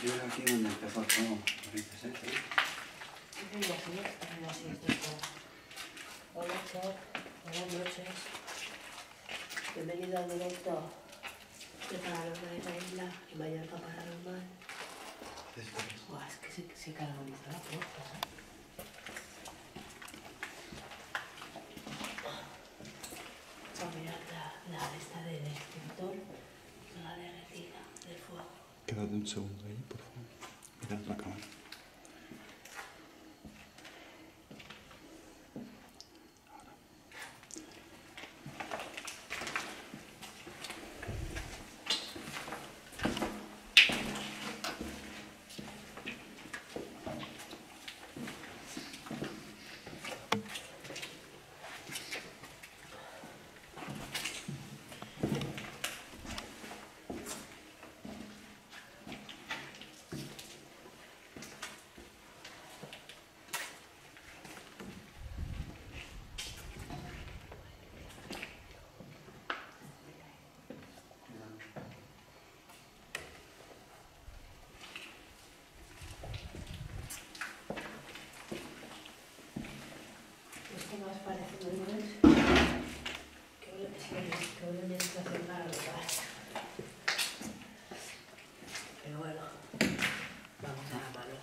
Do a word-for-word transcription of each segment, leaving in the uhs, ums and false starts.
Yo era aquí donde empezó todo, dices, ¿eh? Hola, Char. Buenas noches. Bienvenido al directo de Paranormal en la Isla y Mallorca Paranormal. Buah, es que se, se carboniza la puerta, ¿eh? Voy a mirar la, la lista del extintor, la derretida del fuego. Quédate un segundo ahí, por favor. Mirad la cámara. Esto más parece un lunes que un que un lunes que hace para robar. Pero bueno, vamos a la mano.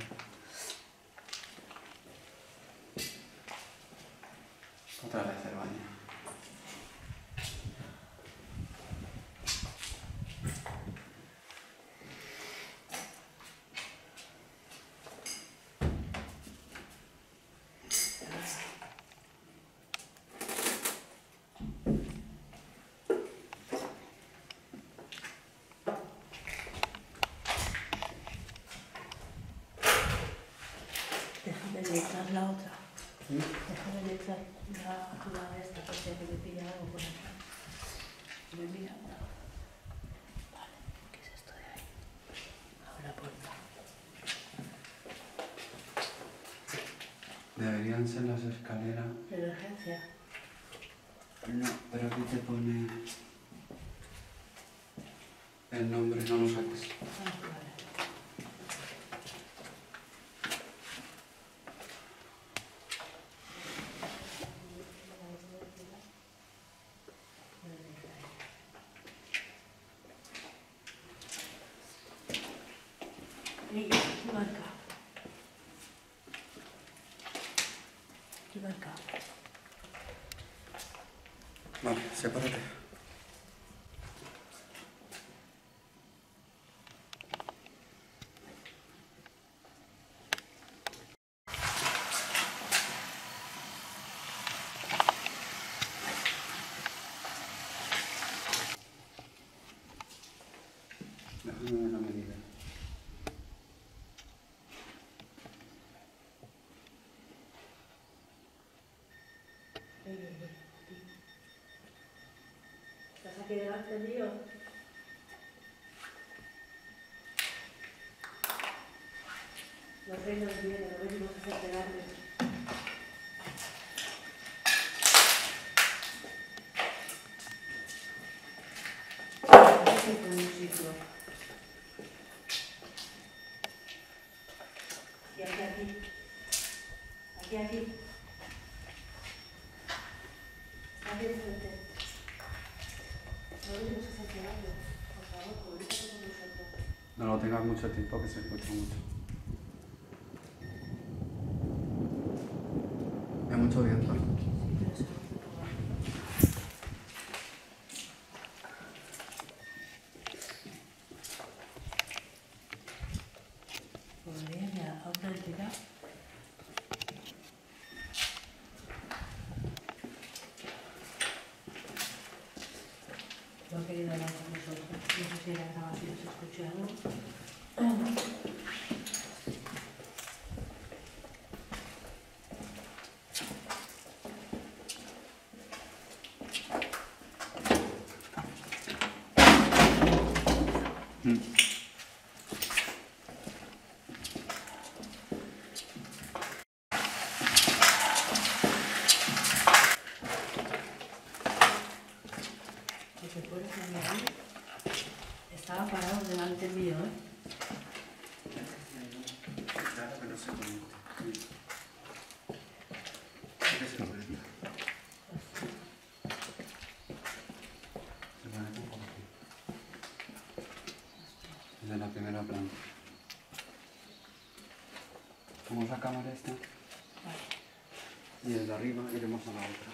Otra vez el baño. Déjame letrar la otra. ¿Sí? Déjame letrar la, la esta, porque que me pilla algo por acá. Me mira. Vale, ¿qué es esto de ahí? Abre la puerta. Deberían ser las escaleras. ¿De emergencia? No, pero aquí te pone el nombre, no lo saques. Ah, vale. ¿Y qué marca? ¿Qué marca? Vale, sepárate. Déjame ver la medida. ¿Estás aquí delante mío? Los reinos vienen, no venimos a hacer pegarme. Este es un sitio. Y aquí, aquí. Aquí, aquí. Aquí enfrente. No venimos a hacer pegarme. Por favor, comunícate con nosotros. No lo tengas mucho tiempo, que se escucha mucho. Hay mucho viento. Sí, pero se va a probar. Podría ir a otra entidad. No ha querido hablar con nosotros. No sé si en la grabación se escucha algo. Mm. Si te puedes mirar, estaba parado delante mío, ¿eh? se conecta. Se conecta un poco aquí. Desde la primera planta. Como la cámara esta. Y desde arriba iremos a la otra.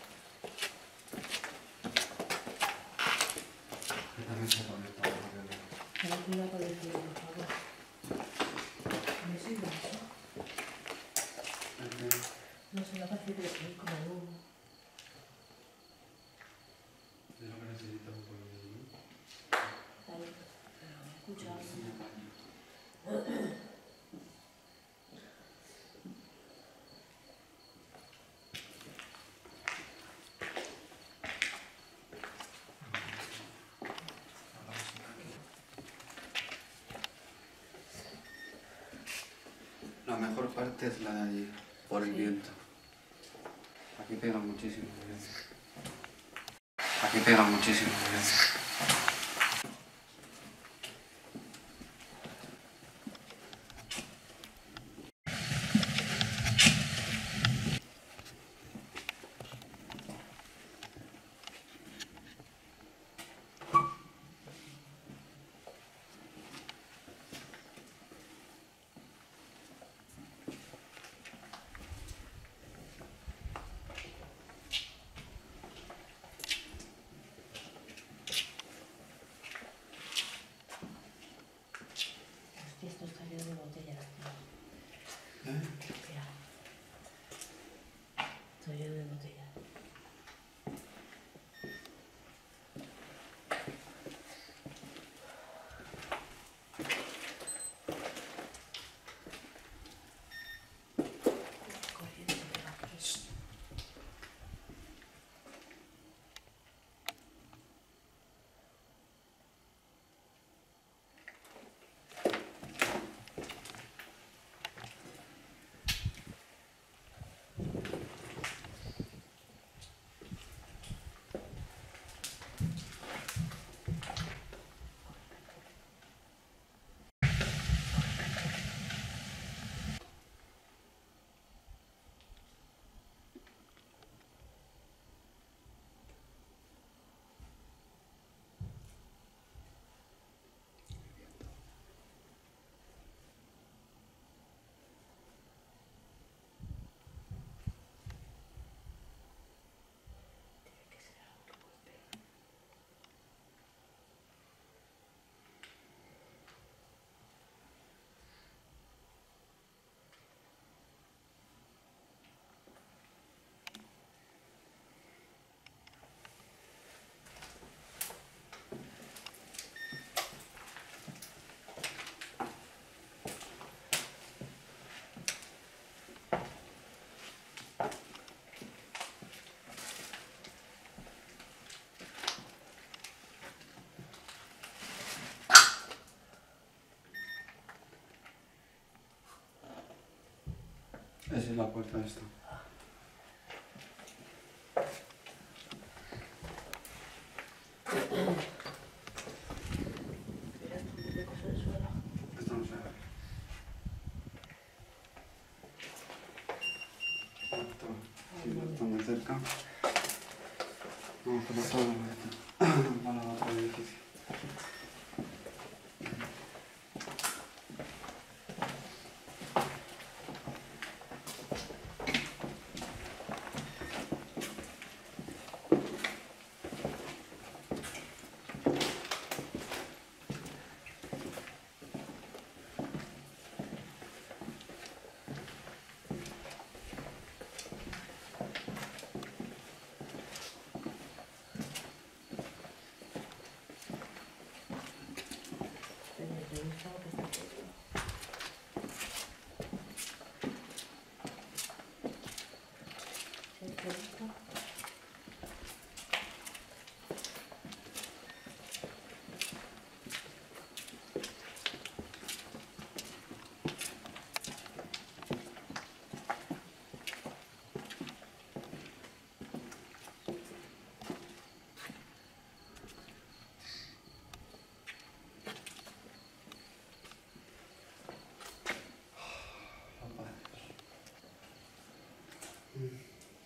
Que también se conecta por la viola. Ten cuidado con el frío, por favor. ¿Me sirve eso? No sé, me parece que es como un... Es lo que necesita un poco de luz. Vale, pero me escucha. La mejor parte es la de allí, por el Sí. viento. Aquí pega muchísimo el viento. Aquí pega muchísimo el viento. Hostia, esto está lleno de botellas, tío. ¿Eh? Mira. Está lleno de botellas. Corriente, pero aquí. Tiene que ser algo que golpee. Esa es la puerta esta. Mira estos muñecos en el suelo. Esto no se abre. Esto, si no está muy cerca. Vamos por la sala para la otra edificio. Tenía que buscar lo que está haciendo. ¿Sí? ¿Te gusta? Mm.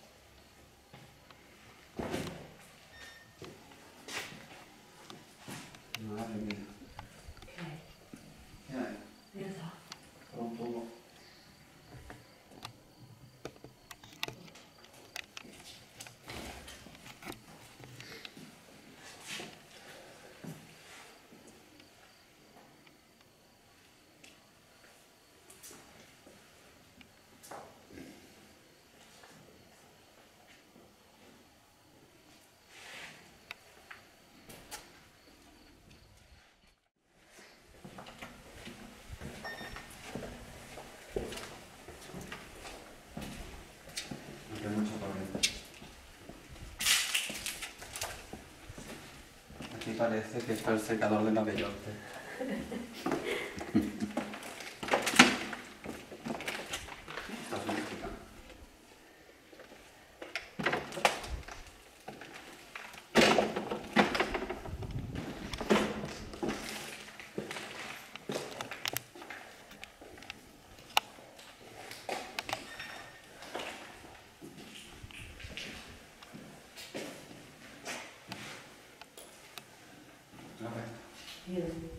hay mucha corriente. Aquí parece que está el secador de Nueva York. Está sonificado. Bien.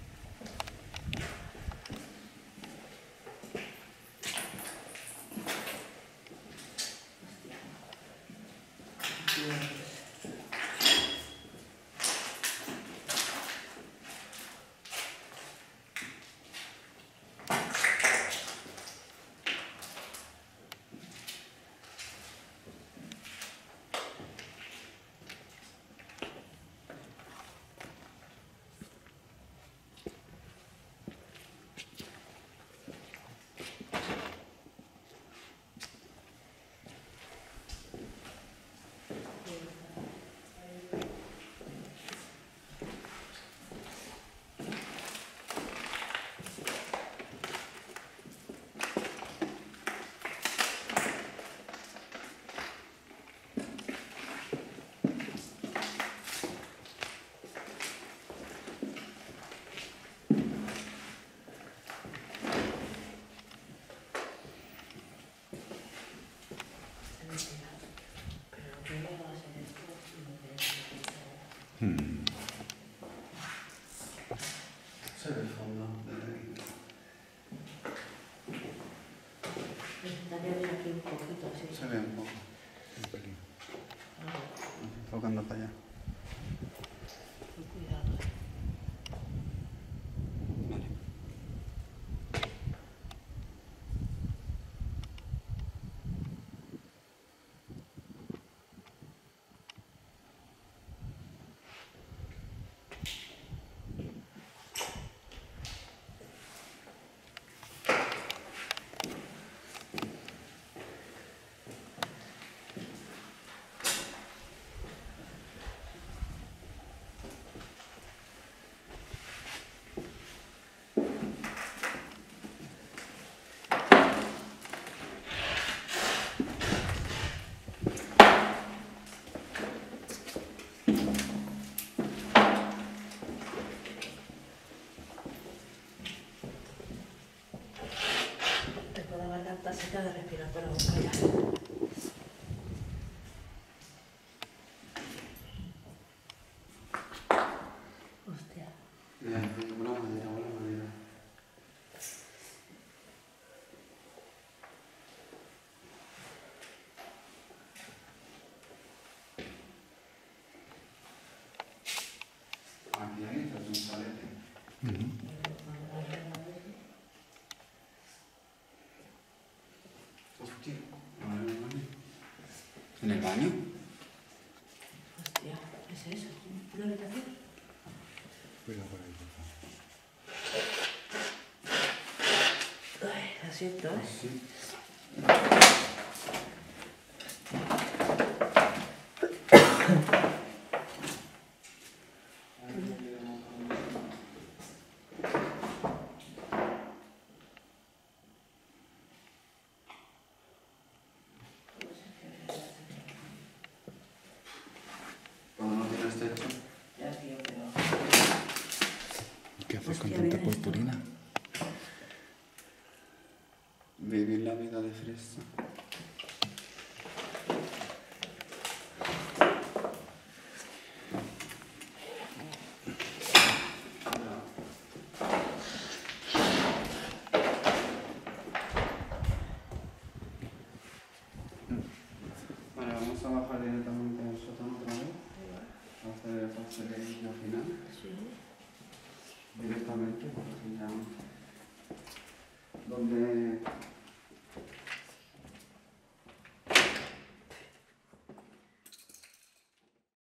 Hmm. Se ve el fondo desde aquí. Necesitaría ver aquí un poquito así. Se ve un poco. Un pelín. Enfocando para allá. Con cuidado. Vale. Tengo la garganta seca de respirar por la boca ya. Hostia. Mira, buena manera, buena manera. Aquí hay un salete. Hostia, a ver, en el baño. ¿En el baño? Hostia, ¿qué es eso? ¿Una habitación? Cuidado por ahí, por favor. Ay, lo siento, Pues ¿eh? sí. Cuando no tienes techo. Ya, tío, pero... ¿Qué haces con Hostia, tanta mira esto. purpurina? Vivir la vida de fresa. Vale, vamos a bajar directamente al sótano otra vez. A hacer el pastelillo final. Sí. Directamente, porque ya... Donde